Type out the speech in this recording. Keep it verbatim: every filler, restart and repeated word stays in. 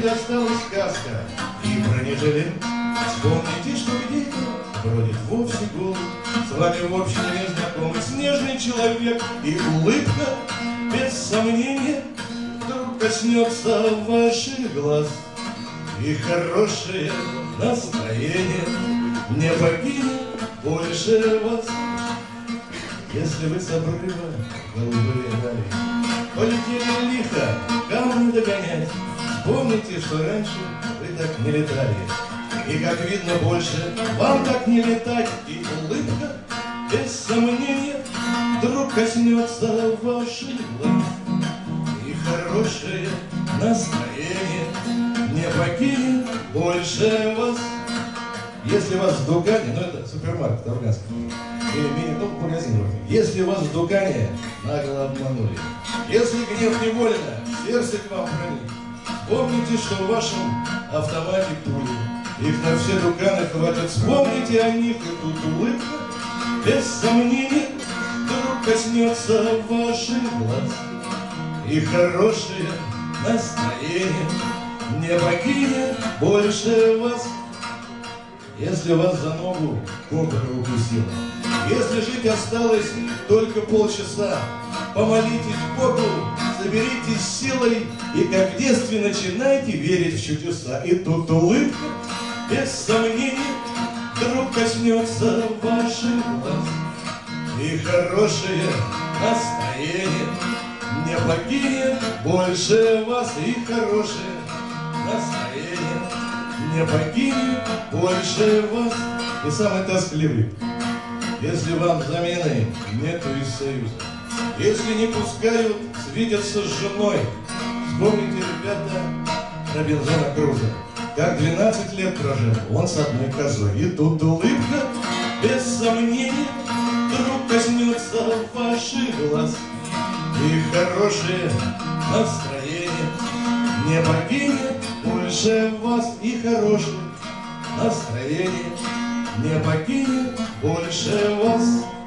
досталась сказка и бронежилет. Вспомните, что где-то бродит вовсе голый, с вами в общем незнакомый снежный человек, и улыбка, без сомнения, вдруг коснется ваших глаз, и хорошее настроение не покинет больше вас. Если вы с обрыва голубые дали полетели лихо, камни догонять, вспомните, что раньше вы так не летали, и, как видно, больше вам так не летать, и улыбка, без сомнения, вдруг коснется ваших глаз, и хорошее настроение не покинет больше вас. Если вас в Дугане, ну это супермаркет афганский, или мини-топ магазин, если вас в Дугане нагло обманули, если гнев невольно сердце к вам проник, помните, что в вашем автомате пули, их на все Дуганы хватит, вспомните о них, и тут улыбка, без сомнений, вдруг коснется ваших глаз, и хорошее настроение не покинет больше вас. Если вас за ногу кобра укусила, если жить осталось только полчаса, помолитесь Богу, соберитесь силой, и как в детстве начинайте верить в чудеса. И тут улыбка, без сомнений, вдруг коснется ваших глаз, и хорошее настроение не покинет больше вас, и хорошее настроение не покинет больше вас. И самый тоскливый, если вам замены нету из союза, если не пускают свидеться с женой, вспомните, ребята, Робинзона Круза, как двенадцать лет прожил он с одной козой. И тут улыбка, без сомнений, вдруг коснется ваших глаз, и хорошее настроение не покинет больше вас, и хорошее настроение не покинет больше вас.